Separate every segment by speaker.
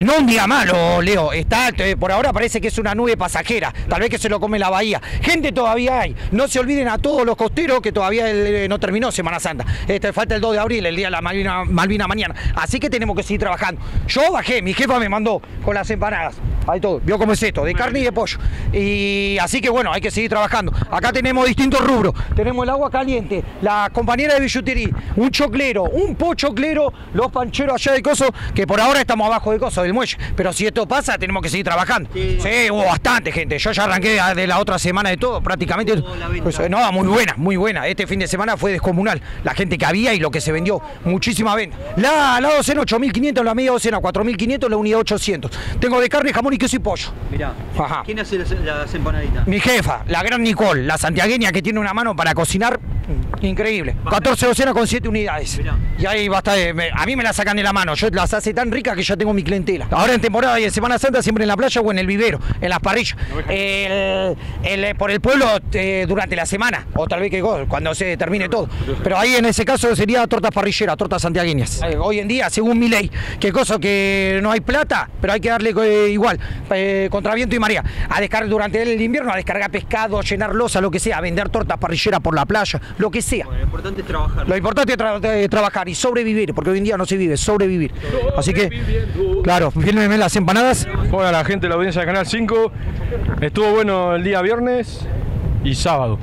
Speaker 1: No un día malo, Leo, por ahora parece que es una nube pasajera, tal vez que se lo come la bahía. Gente todavía hay, no se olviden a todos los costeros que todavía no terminó Semana Santa. Falta el 2 de abril, el día de la Malvina mañana, así que tenemos que seguir trabajando. Yo bajé, mi jefa me mandó con las empanadas, ahí todo, vio cómo es esto, de carne y de pollo. Y así que bueno, hay que seguir trabajando. Acá tenemos distintos rubros, tenemos el agua caliente, la compañera de billutería, un choclero, un pochoclero, los pancheros allá de coso, que por ahora estamos abajo de coso, del muelle, pero si esto pasa tenemos que seguir trabajando. Sí, hubo bastante gente, yo ya arranqué de la otra semana de todo, prácticamente. Pues, no, muy buena, este fin de semana fue descomunal, la gente que había y lo que se vendió, muchísima venta. La docena 8.500, la media docena 4.500, la unidad 800. Tengo de carne, jamón y queso y pollo.
Speaker 2: Mirá, ¿quién hace las empanaditas?
Speaker 1: Mi jefa, la gran Nicole, la santiagueña que tiene una mano para cocinar increíble. 14 docenas con 7 unidades. Mirá. Y ahí basta, a mí me la sacan de la mano, yo las hace tan ricas que ya tengo mi clientela. Ahora en temporada y en Semana Santa siempre en la playa o en el vivero, en las parrillas. Por el pueblo durante la semana, o tal vez que cuando se termine todo. Pero ahí en ese caso sería tortas parrilleras, tortas santiagueñas. Hoy en día, según mi ley, que cosa que no hay plata, pero hay que darle igual, contra viento y marea. A descargar durante el invierno, a descargar pescado, llenar losa, lo que sea, a vender tortas parrilleras por la playa, lo que sea.
Speaker 2: Bueno, lo importante es trabajar.
Speaker 1: Lo importante es trabajar y sobrevivir, porque hoy en día no se vive, sobrevivir. Así que, claro, fíjenme las empanadas.
Speaker 3: Hola la gente de la audiencia de Canal 5. Estuvo bueno el día viernes y sábado.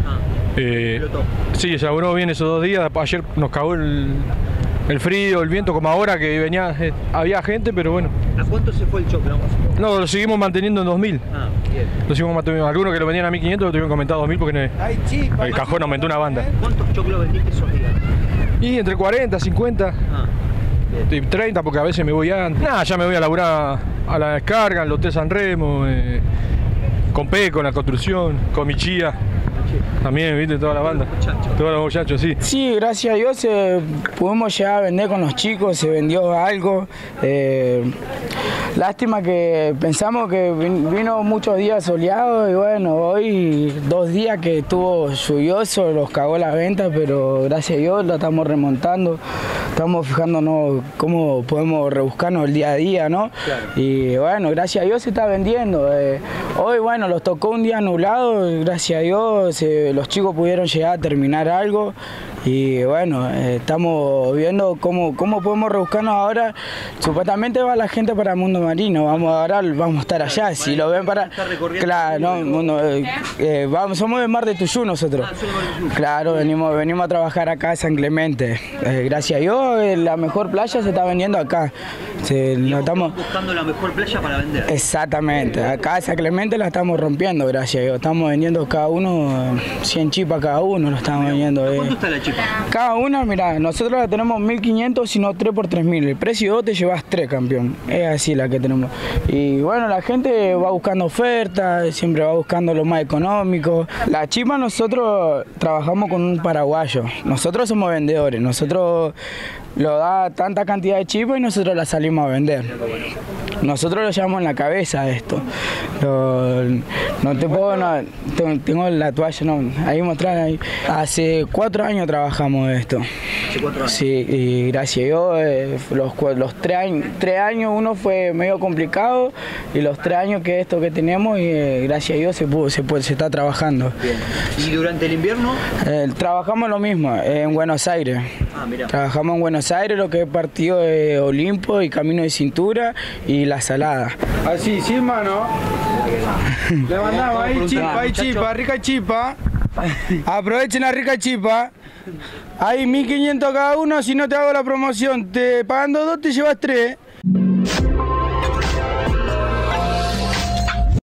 Speaker 3: Sí, se laburó bien esos 2 días. Ayer nos cagó el frío, el viento, como ahora que había gente, pero bueno.
Speaker 2: ¿A cuánto se fue el choclo?
Speaker 3: No, lo seguimos manteniendo en 2.000.
Speaker 2: Ah, bien.
Speaker 3: Lo seguimos manteniendo. Algunos que lo vendían a 1.500 lo tuvieron comentado 2.000 porque el cajón aumentó una banda.
Speaker 2: ¿Cuántos choclos vendiste esos días?
Speaker 3: Y entre 40, 50. Y 30 porque a veces me voy antes. Ya me voy a laburar a la descarga, al Hotel San Remo, con Peco, en la construcción, con mi chía. También, viste, toda la banda. Todos los muchachos, sí.
Speaker 4: Sí, gracias a Dios pudimos llegar a vender con los chicos, se vendió algo. Lástima que pensamos que vino muchos días soleados y bueno, hoy 2 días que estuvo lluvioso, los cagó la venta, pero gracias a Dios la estamos remontando. Estamos fijándonos cómo podemos rebuscarnos el día a día, ¿no? Claro. Y bueno, gracias a Dios se está vendiendo. Hoy, bueno, los tocó un día nublado, gracias a Dios los chicos pudieron llegar a terminar algo. Y bueno, estamos viendo cómo podemos rebuscarnos ahora. Supuestamente va la gente para el mundo marino, ahora vamos a estar allá. Si lo ven para... Claro, no, somos del Mar de Tuyú nosotros. Claro, venimos a trabajar acá a San Clemente. Gracias a Dios, la mejor playa se está vendiendo acá.
Speaker 2: Estamos buscando la mejor playa para vender.
Speaker 4: Exactamente, acá en San Clemente la estamos rompiendo, gracias a Dios. Estamos vendiendo cada uno, 100 chipas cada uno lo estamos vendiendo.
Speaker 2: ¿Cuánto está la chipa?
Speaker 4: Cada una, mirá, nosotros la tenemos 1.500, sino 3 por 3.000. El precio de 2 te llevas 3, campeón. Es así la que tenemos. Y bueno, la gente va buscando ofertas, siempre va buscando lo más económico. La chipa nosotros trabajamos con un paraguayo. Nosotros somos vendedores. Nosotros lo da tanta cantidad de chipa y nosotros la salimos a vender. Nosotros lo llevamos en la cabeza esto. No te puedo, tengo la toalla, no, ahí mostrar ahí. Hace 4 años trabajamos esto.
Speaker 2: ¿Hace 4 años?
Speaker 4: Sí, y gracias a Dios, los 3 años, uno fue medio complicado y los 3 años que esto que tenemos, y gracias a Dios se está trabajando.
Speaker 2: Bien. ¿Y durante el invierno?
Speaker 4: Trabajamos lo mismo, en Buenos Aires.
Speaker 2: Ah, mira.
Speaker 4: Trabajamos en Buenos Aires, lo que es partido de Olimpo y Camino de Cintura y La Salada.
Speaker 5: Así, sí, hermano. Le mandamos hay chipa, rica chipa. Aprovechen la rica chipa. Hay 1.500 cada uno, si no te hago la promoción. Pagando 2 te llevas 3.